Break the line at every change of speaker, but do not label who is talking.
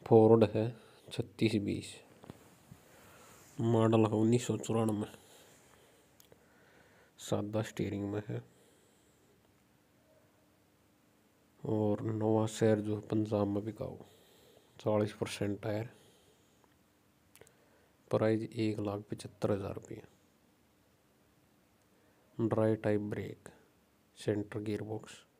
Ford है 3620, model है 1994, सादा स्टीयरिंग में है। और नवा शहर जो पंजाब में बिकाऊ 40% टायर। प्राइस 1,75,000 रुपये। Dry type brake, centre gear box.